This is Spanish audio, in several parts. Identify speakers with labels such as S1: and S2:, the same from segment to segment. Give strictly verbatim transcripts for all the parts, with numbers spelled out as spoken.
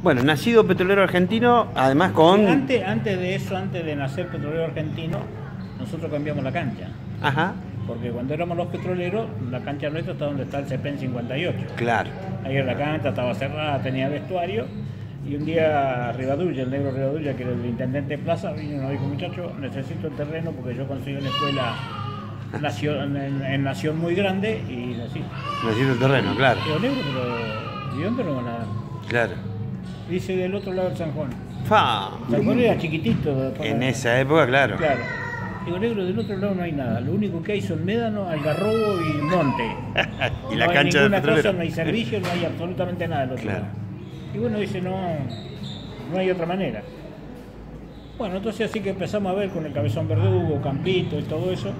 S1: Bueno, nacido petrolero argentino, además con...
S2: Antes, antes de eso, antes de nacer petrolero argentino, nosotros cambiamos la cancha.
S1: Ajá.
S2: Porque cuando éramos los petroleros, la cancha nuestra está donde está el C P E N cincuenta y ocho.
S1: Claro.
S2: Ahí en la cancha estaba cerrada, tenía vestuario. Y un día Rivadulla, el negro Rivadulla, que era el intendente de Plaza, vino y nos dijo: muchachos, necesito el terreno porque yo conseguí una escuela nación, en, en Nación muy grande y así.
S1: Necesito el terreno, claro.
S2: Digo, negro, pero ¿y dónde lo van a dar?
S1: Claro.
S2: Dice del otro lado del San Juan.
S1: Fa.
S2: San Juan era chiquitito.
S1: En esa época, claro.
S2: Claro. Digo, negro, del otro lado no hay nada. Lo único que hay son médano, algarrobo y monte.
S1: Y la
S2: no
S1: cancha
S2: hay
S1: de
S2: ninguna
S1: petrolero.
S2: cosa, no hay servicio, no hay absolutamente nada del otro
S1: Claro.
S2: lado. Y bueno, dice, no, no hay otra manera. Bueno, entonces así que empezamos a ver con el Cabezón Verdugo, Campito y todo eso.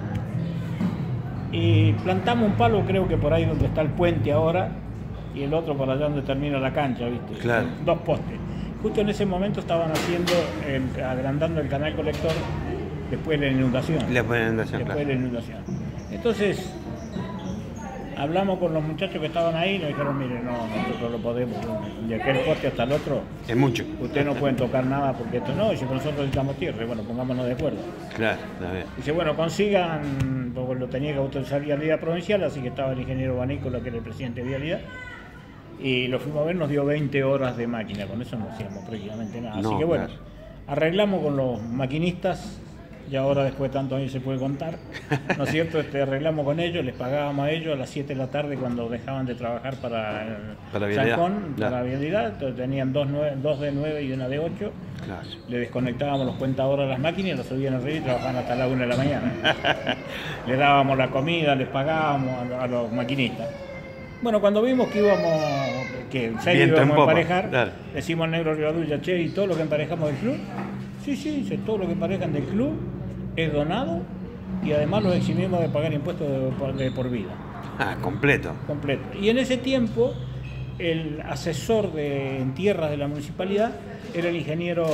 S2: Y plantamos un palo, creo que por ahí donde está el puente ahora, y el otro por allá donde termina la cancha, ¿viste?
S1: Claro.
S2: Dos postes. Justo en ese momento estaban haciendo, el, agrandando el canal colector después de la inundación.
S1: Le ponen inundación,
S2: Después
S1: claro.
S2: de la inundación. Entonces, hablamos con los muchachos que estaban ahí y nos dijeron, mire, no, nosotros lo podemos, de aquel poste hasta el otro,
S1: Es mucho.
S2: ustedes no pueden tocar nada porque esto no, y si nosotros necesitamos tierra, y bueno, pongámonos de acuerdo.
S1: Claro, está bien.
S2: Dice, bueno, consigan, porque lo tenía que autorizar Vialidad Provincial, así que estaba el ingeniero Banícola, que era el presidente de Vialidad, y lo fuimos a ver, nos dio veinte horas de máquina, con eso no hacíamos prácticamente nada.
S1: No,
S2: Así que bueno,
S1: claro.
S2: arreglamos con los maquinistas, y ahora después de tantos años se puede contar, ¿no es cierto? Este, arreglamos con ellos, les pagábamos a ellos a las siete de la tarde cuando dejaban de trabajar para, el
S1: Para
S2: San
S1: Vialidad,
S2: Juan,
S1: claro.
S2: para Vialidad, entonces tenían dos, nueve, dos de nueve y una de ocho.
S1: Claro.
S2: Le desconectábamos los cuentadores a las máquinas y los subían arriba y trabajaban hasta la una de la mañana. Le dábamos la comida, les pagábamos a, los- a los maquinistas. Bueno, cuando vimos que íbamos, que en serio
S1: Viento en
S2: íbamos a
S1: popa,
S2: emparejar,
S1: claro.
S2: decimos al negro Rivadulla, che, ¿y todo lo que emparejamos del club? Sí, sí, dice, todo lo que emparejan del club es donado y además los eximimos de pagar impuestos de por, de por vida.
S1: Ah, completo.
S2: Completo. Y en ese tiempo, el asesor de, en tierras de la municipalidad era el ingeniero,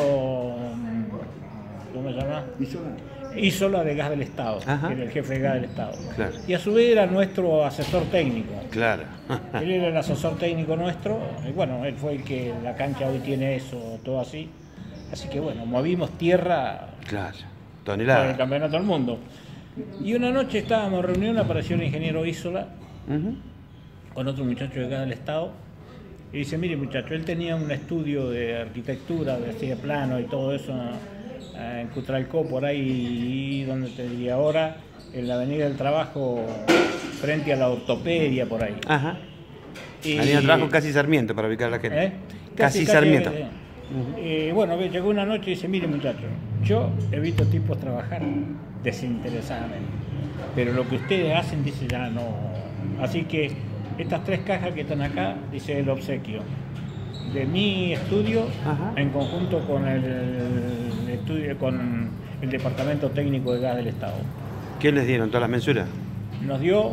S2: ¿cómo se llama? Isola de Gas del Estado,
S1: Ajá.
S2: que era el jefe de Gas del Estado.
S1: Claro.
S2: Y a su vez era nuestro asesor técnico.
S1: Claro.
S2: Él era el asesor técnico nuestro, y bueno, él fue el que la cancha hoy tiene eso, todo así. Así que bueno, movimos tierra
S1: Claro.
S2: para el
S1: Tonelada.
S2: campeonato del mundo. Y una noche estábamos en reunión, apareció el ingeniero Isola
S1: Ujú.
S2: con otro muchacho de acá del Estado y dice, mire muchacho, él tenía un estudio de arquitectura, de así de plano y todo eso eh, en Cutralcó, por ahí, donde te diría ahora, en la Avenida del Trabajo, frente a la ortopedia, por ahí.
S1: Ajá.
S2: Y-
S1: Avenida Trabajo casi Sarmiento para ubicar a la gente.
S2: ¿Eh?
S1: Casi, Sarmiento.
S2: eh, eh, bueno, ve, llegó una noche y dice, mire muchacho, yo he visto tipos trabajar desinteresadamente, pero lo que ustedes hacen, dice, ya no. Así que estas tres cajas que están acá, dice el obsequio de mi estudio,
S1: Ajá.
S2: en conjunto con el estudio, con el Departamento Técnico de Gas del Estado.
S1: ¿Qué les dieron? ¿Todas las mensuras?
S2: Nos dio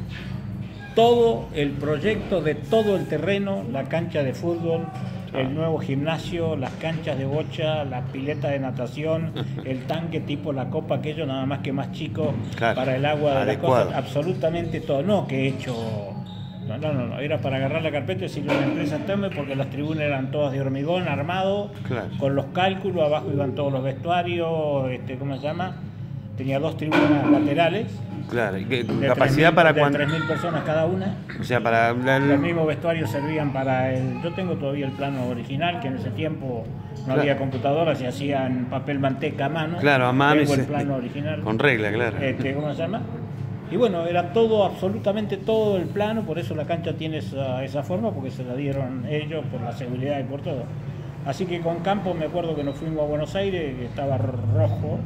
S2: todo el proyecto de todo el terreno, la cancha de fútbol, el nuevo gimnasio, las canchas de bocha, la pileta de natación, el tanque tipo la copa, aquello nada más que más chico,
S1: Claro,
S2: para el agua de las
S1: adecuado.
S2: cosas, absolutamente todo, no que he hecho, no, no, no, no, era para agarrar la carpeta y decirle a una empresa tome porque las tribunas eran todas de hormigón armado,
S1: Claro.
S2: con los cálculos, abajo iban todos los vestuarios, este, ¿cómo se llama? Tenía dos tribunas laterales,
S1: Claro. ¿Y qué-
S2: de
S1: capacidad
S2: tres mil
S1: para
S2: de
S1: cuánto?
S2: tres mil personas cada una.
S1: O sea, para... la-
S2: Los mismos vestuarios servían para el... Yo tengo todavía el plano original, que en ese tiempo no
S1: Claro.
S2: había computadoras, se hacían papel manteca a mano.
S1: Claro, a mano.
S2: Tengo
S1: y
S2: el
S1: se-
S2: plano original.
S1: Con regla, claro.
S2: Este, ¿cómo se llama? Y bueno, era todo, absolutamente todo el plano, por eso la cancha tiene esa, esa forma, porque se la dieron ellos por la seguridad y por todo. Así que con Campos me acuerdo que nos fuimos a Buenos Aires, que estaba Rojo,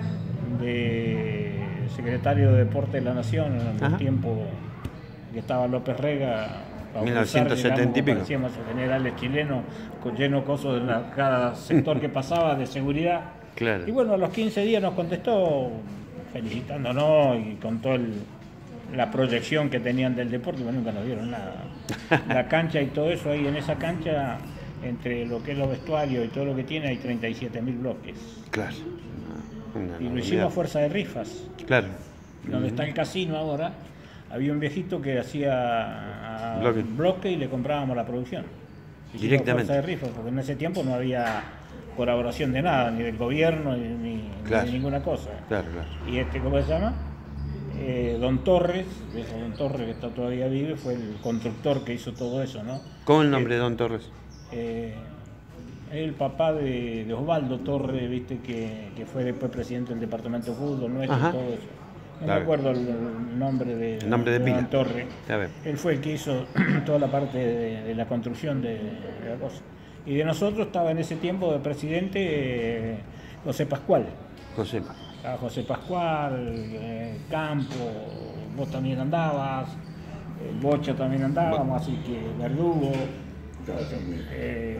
S2: de secretario de Deporte de la Nación, en el
S1: Ajá.
S2: tiempo que estaba López Rega. Bajo
S1: mil novecientos setenta
S2: Sarri,
S1: y pico.
S2: Parecíamos generales chilenos, con lleno cosos de la- cada sector que pasaba de seguridad.
S1: Claro.
S2: Y bueno, a los quince días nos contestó felicitándonos y con toda la proyección que tenían del deporte, pero nunca nos dieron nada. La cancha y todo eso, ahí en esa cancha, entre lo que es los vestuarios y todo lo que tiene, hay treinta y siete mil bloques.
S1: Claro. Una
S2: Y lo
S1: enormidad.
S2: hicimos a fuerza de rifas.
S1: Claro.
S2: Donde está el casino ahora, había un viejito que hacía
S1: Bloque.
S2: bloque y le comprábamos la producción. Hicimos
S1: Directamente.
S2: fuerza de rifa, porque en ese tiempo no había colaboración de nada, ni del gobierno, ni, ni,
S1: Claro.
S2: ni ninguna cosa.
S1: Claro, claro.
S2: Y este, ¿cómo se llama? Eh, Don Torres, ese Don Torres que está todavía vivo, fue el constructor que hizo todo eso, ¿no?
S1: ¿Cómo es el nombre de Don Torres?
S2: Eh, el papá de, de Osvaldo Torres, viste, que, que fue después presidente del departamento de fútbol nuestro,
S1: Ajá.
S2: todo eso. No
S1: Claro.
S2: me acuerdo el, el nombre de,
S1: El nombre de
S2: de
S1: pila.
S2: Don Torres.
S1: Está bien.
S2: Él fue el que hizo toda la parte de, de la construcción de, de la cosa. Y de nosotros estaba en ese tiempo de presidente eh, José Pascual.
S1: José.
S2: Estaba José Pascual, eh, Campo, vos también andabas, el Bocha también andábamos, así que Verdugo. Eh,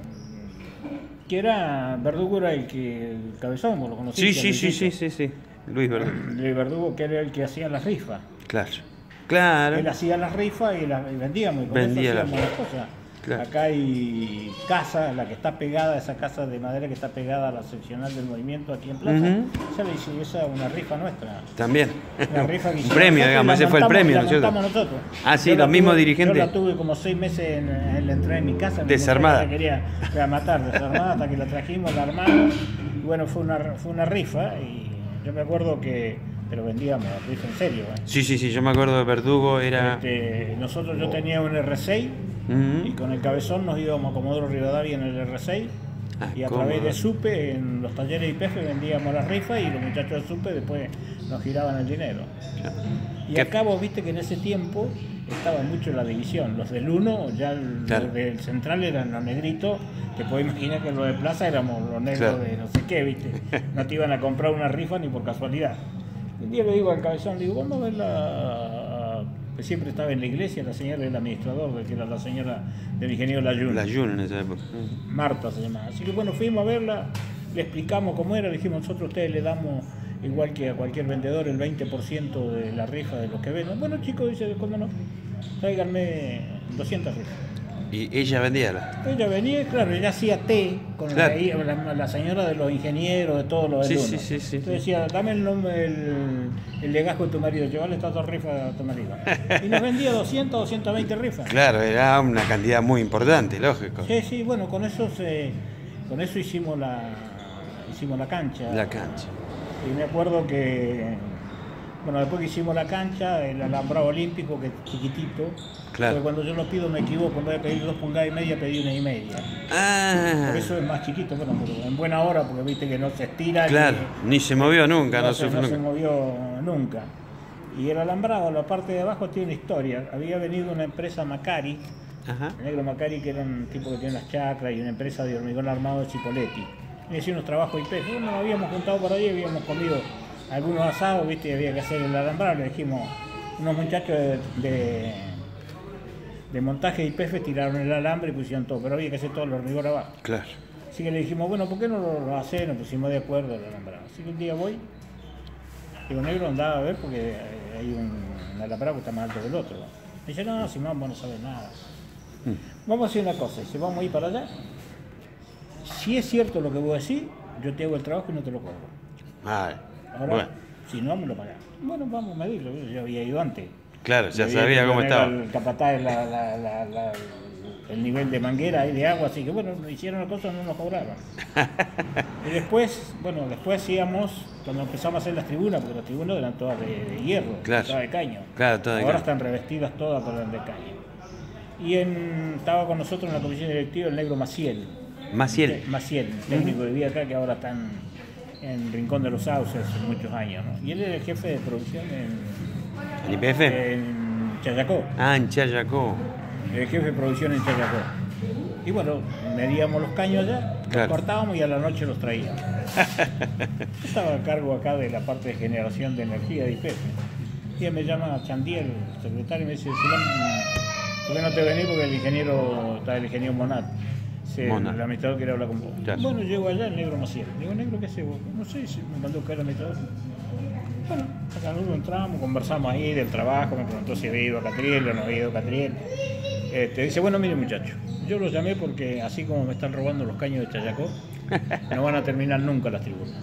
S2: que era, Verdugo era el que, el cabezón, vos lo conociste.
S1: Sí, sí, sí,
S2: Luisito.
S1: sí, sí, sí. Luis Verdugo.
S2: De Verdugo, que era el que hacía las rifas.
S1: Claro. Claro.
S2: Él hacía las rifas y las y vendíamos, y con
S1: Vendía
S2: eso
S1: las
S2: hacíamos las cosas.
S1: Claro.
S2: Acá hay casa, la que está pegada, esa casa de madera que está pegada a la seccional del movimiento aquí en Plaza,
S1: Ujú.
S2: esa le hice esa una rifa nuestra.
S1: También.
S2: Una rifa que
S1: Un
S2: hicimos
S1: premio,
S2: nosotros,
S1: digamos,
S2: la
S1: ese fue el
S2: montamos-
S1: premio,
S2: la
S1: ¿no es cierto?
S2: montamos nosotros.
S1: Ah, sí,
S2: Yo la
S1: los mismos
S2: tuve-
S1: dirigentes.
S2: Yo la tuve como seis meses en, en la entrada de mi casa. mi
S1: Desarmada.
S2: mujer la quería, quería matar, desarmada, hasta que la trajimos, la armamos. Y bueno, fue una, fue una rifa y yo me acuerdo que, pero vendíamos la rifa en serio. ¿eh?
S1: Sí, sí, sí, yo me acuerdo de Verdugo, era...
S2: Este, nosotros yo tenía un R seis
S1: Ujú.
S2: y con el cabezón nos íbamos a Comodoro Rivadavia en el R seis
S1: Ah,
S2: y a
S1: cómo
S2: través
S1: no.
S2: de SUPE en los talleres I P F vendíamos las rifas y los muchachos de SUPE después nos giraban el dinero. Y
S1: ¿Qué?
S2: acá vos viste que en ese tiempo estaba mucho la división. Los del uno, ya el,
S1: Claro.
S2: los del central eran los negritos, te puedes imaginar que los de plaza éramos los negros
S1: Claro.
S2: de no sé qué, viste. No te iban a comprar una rifa ni por casualidad. Un día le digo al cabezón, digo, vamos a ver la... que siempre estaba en la iglesia, la señora del administrador, que era la señora del ingeniero Layún.
S1: La Jun en esa época.
S2: Marta se llamaba. Así que bueno, fuimos a verla, le explicamos cómo era, le dijimos, nosotros a ustedes le damos, igual que a cualquier vendedor, el veinte por ciento de la rifa de los que venden. Bueno, chicos, dice, ¿cómo no? Tráiganme doscientas rifas.
S1: Y ella vendía la...
S2: Ella venía, claro, ella hacía té con
S1: Claro.
S2: la, la- la señora de los ingenieros, de todos los
S1: Sí,
S2: del
S1: sí,
S2: uno.
S1: sí, sí,
S2: Entonces
S1: sí.
S2: decía, dame el nombre, el, el legajo de tu marido, llevarle estas dos rifas a tu marido. Y nos vendía doscientas, doscientas veinte rifas.
S1: Claro, era una cantidad muy importante, lógico.
S2: Sí, sí, bueno, con eso se, con eso hicimos la, hicimos la cancha.
S1: La cancha.
S2: Y me acuerdo que, bueno, después que hicimos la cancha, el alambrado olímpico, que es chiquitito,
S1: Claro.
S2: porque cuando yo lo pido me equivoco, en vez de pedir dos pulgadas y media, pedí una y media.
S1: Ah,
S2: Por eso es más chiquito, bueno, pero en buena hora, porque viste que no se estira.
S1: claro,
S2: ni,
S1: ni se movió nunca, no,
S2: no, se,
S1: sufrió
S2: no se
S1: nunca.
S2: movió nunca. Y el alambrado, la parte de abajo tiene una historia. Había venido una empresa Macari,
S1: Ajá.
S2: el negro Macari, que era un tipo que tiene las chacras, y una empresa de hormigón armado de Chipoletti. Y hacía unos trabajos I P F. Bueno, nos habíamos juntado por ahí, habíamos comido algunos asados, viste, y había que hacer el alambrado. Le dijimos, unos muchachos de, de, de montaje de I P F tiraron el alambre y pusieron todo, pero había que hacer todo el hormigón abajo.
S1: Claro.
S2: Así que le dijimos, bueno, ¿por qué no lo, lo hacés? Nos pusimos de acuerdo el alambrado. Así que un día voy, digo, negro, andaba a ver porque hay un, un alambrado que está más alto que el otro. Me dice, no, si vos no sabes nada. Vamos a hacer una cosa, si vamos a ir para allá, si es cierto lo que vos decís, yo te hago el trabajo y no te lo cobro.
S1: Vale.
S2: Ahora,
S1: Bueno,
S2: si no, me lo pagás. Bueno, vamos a medirlo, yo había ido antes.
S1: claro, ya
S2: Yo
S1: sabía
S2: había
S1: cómo
S2: que
S1: estaba.
S2: poner al capataz la, la, la, la, el nivel de manguera y de agua, así que bueno, hicieron la cosa, no nos cobraron. Y después, bueno, después hacíamos, cuando empezamos a hacer las tribunas, porque las tribunas eran todas de, de hierro,
S1: Claro.
S2: todas de caño.
S1: Claro, todas de
S2: Ahora
S1: caño.
S2: están revestidas todas por el de caño. Y en, estaba con nosotros en la comisión directiva el negro Maciel.
S1: Maciel.
S2: Maciel, técnico que vivía acá, que ahora está en, en Rincón de los Sauces hace muchos años, ¿no? Y él era el jefe de producción en,
S1: ¿El I P F?
S2: en Chayacó.
S1: Ah, en Chayacó.
S2: El jefe de producción en Chayacó. Y bueno, medíamos los caños allá,
S1: Claro.
S2: los cortábamos y a la noche los traíamos. Estaba a cargo acá de la parte de generación de energía de I P F. Y él me llama Chandiel, el secretario, y me dice, Silán, ¿por qué no te venís? Porque el ingeniero, está el ingeniero Monat. Se,
S1: Monat.
S2: el administrador quiere hablar con vos.
S1: Claro.
S2: Bueno, llego allá, el negro Maciel. Digo, negro, ¿qué haces vos? No sé, si me mandó a buscar el administrador. Bueno, acá nosotros entramos, conversamos ahí del trabajo, me preguntó si había ido a Catriel o no había ido a Catriel. Este, dice, bueno, mire muchacho, yo los llamé porque así como me están robando los caños de Chayacó, no van a terminar nunca las tribunas.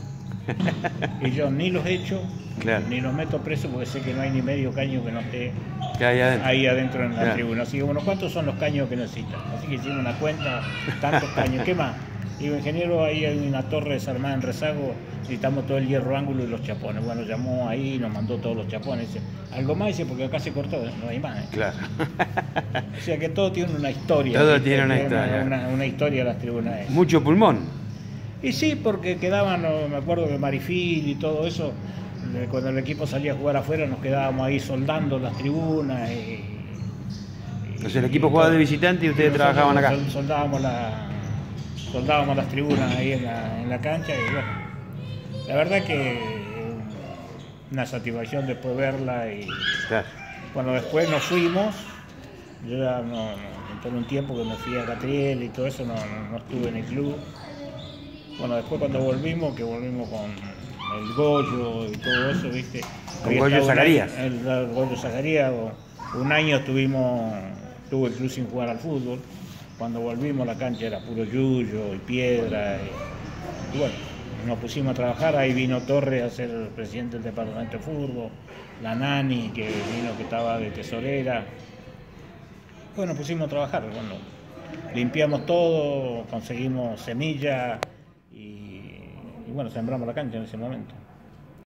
S2: Y yo ni los echo,
S1: Claro.
S2: ni los meto presos porque sé que no hay ni medio caño que no esté
S1: ¿Qué hay adentro?
S2: ahí adentro en la
S1: Claro.
S2: tribuna. Así que bueno, ¿cuántos son los caños que necesitan? Así que hicimos una cuenta, tantos caños. ¿Qué más? Digo, ingeniero, ahí hay una torre desarmada en Rezago, necesitamos todo el hierro ángulo y los chapones. Bueno, llamó ahí y nos mandó todos los chapones. Dice, algo más, dice, porque acá se cortó, no hay más. ¿eh?
S1: Claro.
S2: O sea que todo tiene una historia.
S1: Todo
S2: ¿viste?
S1: tiene una
S2: Tiene
S1: historia.
S2: Una, una historia de las tribunas. esas.
S1: Mucho pulmón.
S2: Y sí, porque quedaban, no, me acuerdo de Marifil y todo eso, de cuando el equipo salía a jugar afuera nos quedábamos ahí soldando las tribunas. Y,
S1: Entonces el equipo jugaba de visitante y ustedes
S2: nosotros
S1: trabajaban acá.
S2: sol- Soldábamos, la, soldábamos las tribunas ahí en la, en la cancha y bueno, la verdad que una satisfacción después verla y
S1: Claro.
S2: bueno, después nos fuimos, yo ya no, no por un tiempo que me fui a Catriel y todo eso, no, no, no estuve en el club. Bueno, después cuando volvimos, que volvimos con el Goyo y todo eso, ¿viste?
S1: Con
S2: Había
S1: Goyo
S2: estado un
S1: Zacarías.
S2: año- El, el Goyo Zacarías, o- un año estuvimos, tuvo el club sin jugar al fútbol. Cuando volvimos la cancha era puro yuyo y piedra. Y, y bueno, nos pusimos a trabajar, ahí vino Torres a ser el presidente del departamento de fútbol, la Nani que vino que estaba de tesorera. Bueno, nos pusimos a trabajar, bueno, limpiamos todo, conseguimos semillas y, y bueno, sembramos la cancha en ese momento.